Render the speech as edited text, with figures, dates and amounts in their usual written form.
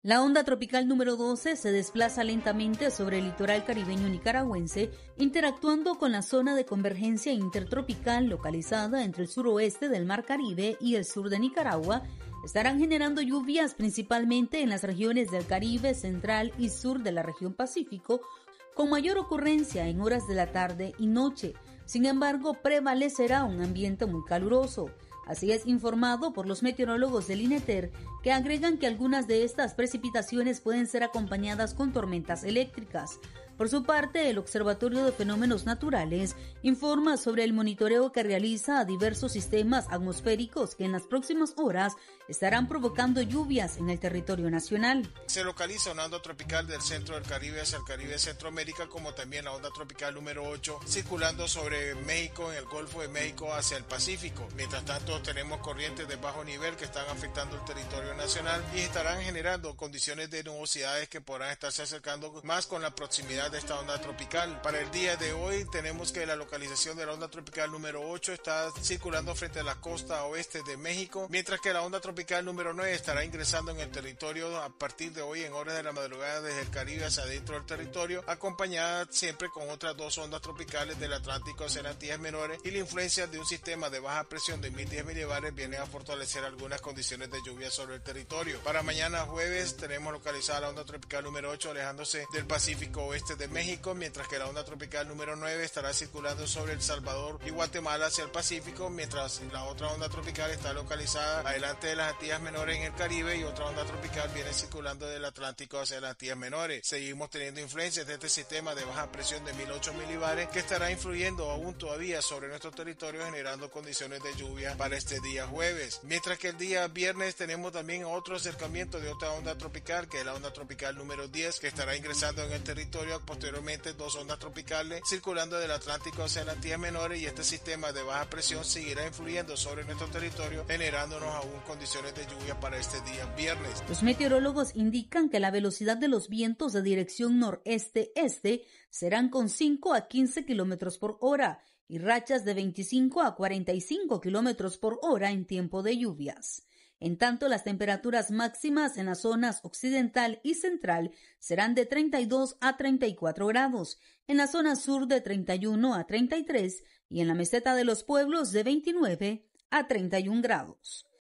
La onda tropical número 12 se desplaza lentamente sobre el litoral caribeño nicaragüense, interactuando con la zona de convergencia intertropical localizada entre el suroeste del Mar Caribe y el sur de Nicaragua. Estarán generando lluvias principalmente en las regiones del Caribe, central y sur de la región Pacífico, con mayor ocurrencia en horas de la tarde y noche. Sin embargo, prevalecerá un ambiente muy caluroso. Así es informado por los meteorólogos del INETER, que agregan que algunas de estas precipitaciones pueden ser acompañadas con tormentas eléctricas. Por su parte, el Observatorio de Fenómenos Naturales informa sobre el monitoreo que realiza a diversos sistemas atmosféricos que en las próximas horas estarán provocando lluvias en el territorio nacional. Se localiza una onda tropical del centro del Caribe hacia el Caribe de Centroamérica, como también la onda tropical número 8 circulando sobre México en el Golfo de México hacia el Pacífico. Mientras tanto, tenemos corrientes de bajo nivel que están afectando el territorio nacional y estarán generando condiciones de nubosidades que podrán estarse acercando más con la proximidad de esta onda tropical. Para el día de hoy tenemos que la localización de la onda tropical número 8 está circulando frente a la costa oeste de México, mientras que la onda tropical número 9 estará ingresando en el territorio a partir de hoy en horas de la madrugada desde el Caribe hacia adentro del territorio, acompañada siempre con otras dos ondas tropicales del Atlántico hacia las Antillas Menores, y la influencia de un sistema de baja presión de 1010 milibares viene a fortalecer algunas condiciones de lluvia sobre el territorio. Para mañana jueves tenemos localizada la onda tropical número 8 alejándose del Pacífico oeste de México, mientras que la onda tropical número 9 estará circulando sobre El Salvador y Guatemala hacia el Pacífico, mientras la otra onda tropical está localizada adelante de las Antillas Menores en el Caribe y otra onda tropical viene circulando del Atlántico hacia las Antillas Menores. Seguimos teniendo influencias de este sistema de baja presión de 1008 milibares que estará influyendo aún todavía sobre nuestro territorio, generando condiciones de lluvia para este día jueves. Mientras que el día viernes tenemos también otro acercamiento de otra onda tropical, que es la onda tropical número 10, que estará ingresando en el territorio. Posteriormente, dos ondas tropicales circulando del Atlántico hacia las Antillas Menores, y este sistema de baja presión seguirá influyendo sobre nuestro territorio, generándonos aún condiciones de lluvia para este día viernes. Los meteorólogos indican que la velocidad de los vientos de dirección noreste-este serán con 5 a 15 kilómetros por hora y rachas de 25 a 45 kilómetros por hora en tiempo de lluvias. En tanto, las temperaturas máximas en las zonas occidental y central serán de 32 a 34 grados, en la zona sur de 31 a 33 y en la meseta de los pueblos de 29 a 31 grados.